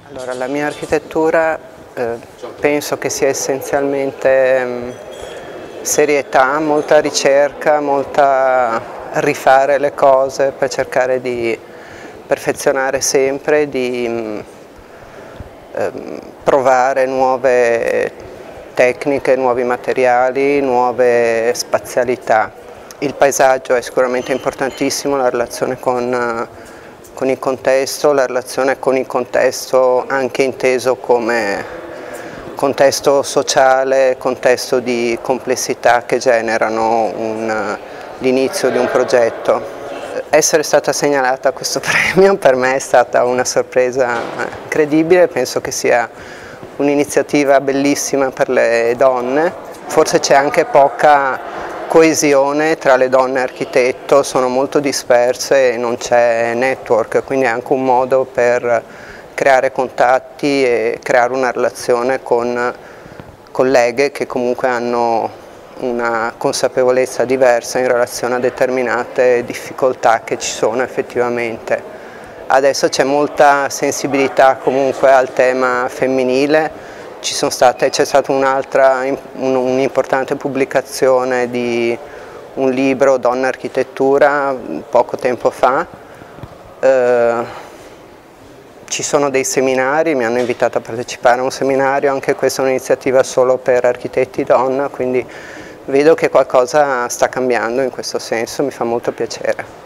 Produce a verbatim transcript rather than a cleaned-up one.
Allora, la mia architettura eh, penso che sia essenzialmente mh, serietà, molta ricerca, molta rifare le cose per cercare di perfezionare sempre, di mh, ehm, provare nuove tecniche, nuovi materiali, nuove spazialità. Il paesaggio è sicuramente importantissimo, la relazione con con il contesto, la relazione con il contesto anche inteso come contesto sociale, contesto di complessità che generano l'inizio di un progetto. Essere stata segnalata a questo premio per me è stata una sorpresa incredibile, penso che sia un'iniziativa bellissima per le donne, forse c'è anche poca coesione tra le donne architetto, sono molto disperse e non c'è network, quindi è anche un modo per creare contatti e creare una relazione con colleghe che comunque hanno una consapevolezza diversa in relazione a determinate difficoltà che ci sono effettivamente. Adesso c'è molta sensibilità comunque al tema femminile. C'è stata un'altra un'importante pubblicazione di un libro, Donna Architettura, poco tempo fa. Eh, ci sono dei seminari, mi hanno invitato a partecipare a un seminario, anche questa è un'iniziativa solo per architetti donna, quindi vedo che qualcosa sta cambiando in questo senso, mi fa molto piacere.